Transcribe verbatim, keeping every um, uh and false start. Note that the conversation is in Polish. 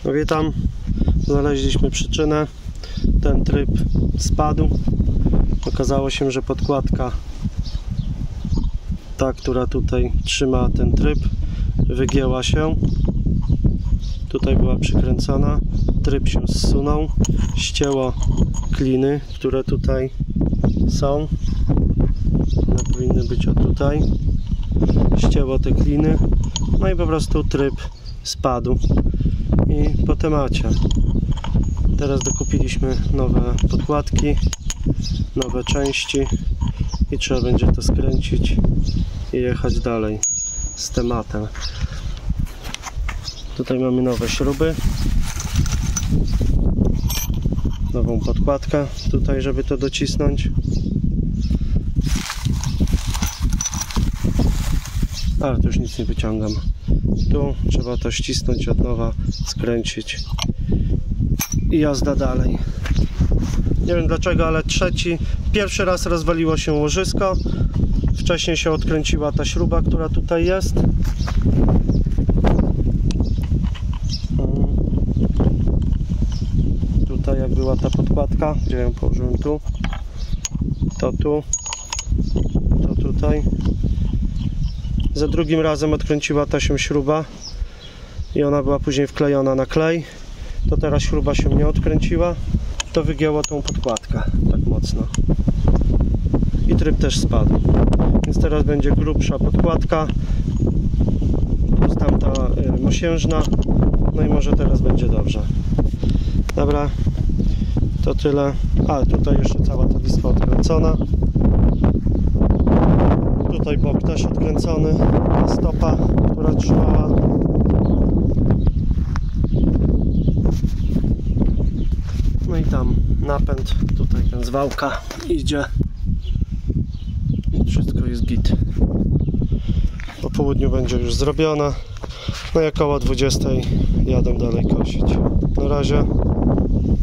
No witam, znaleźliśmy przyczynę. Ten tryb spadł. Okazało się, że podkładka, ta, która tutaj trzyma ten tryb, wygięła się. Tutaj była przykręcona, tryb się zsunął, ścięło kliny, które tutaj są. One powinny być o tutaj. Ścięło te kliny, no i po prostu tryb spadł i po temacie. Teraz dokupiliśmy nowe podkładki, nowe części i trzeba będzie to skręcić i jechać dalej z tematem. Tutaj mamy nowe śruby, nową podkładkę tutaj, żeby to docisnąć. Ale tu już nic nie wyciągam. Tu trzeba to ścisnąć od nowa, skręcić i jazda dalej. Nie wiem dlaczego, ale trzeci, pierwszy raz rozwaliło się łożysko. Wcześniej się odkręciła ta śruba, która tutaj jest. Tutaj jak była ta podkładka, gdzie ją położyłem, tu, to tu, to tutaj. Za drugim razem odkręciła ta się śruba i ona była później wklejona na klej. To teraz śruba się nie odkręciła, to wygięło tą podkładkę tak mocno i tryb też spadł, więc teraz będzie grubsza podkładka plus tamta y, mosiężna, no i może teraz będzie dobrze. Dobra, to tyle. A tutaj jeszcze cała ta listwa odkręcona, tutaj bok też odkręcony, ta stopa, która trzymała. No i tam napęd, tutaj ten z wałka idzie i wszystko jest git. Po południu będzie już zrobione, no i około dwudziestej jadę dalej kosić. Na razie.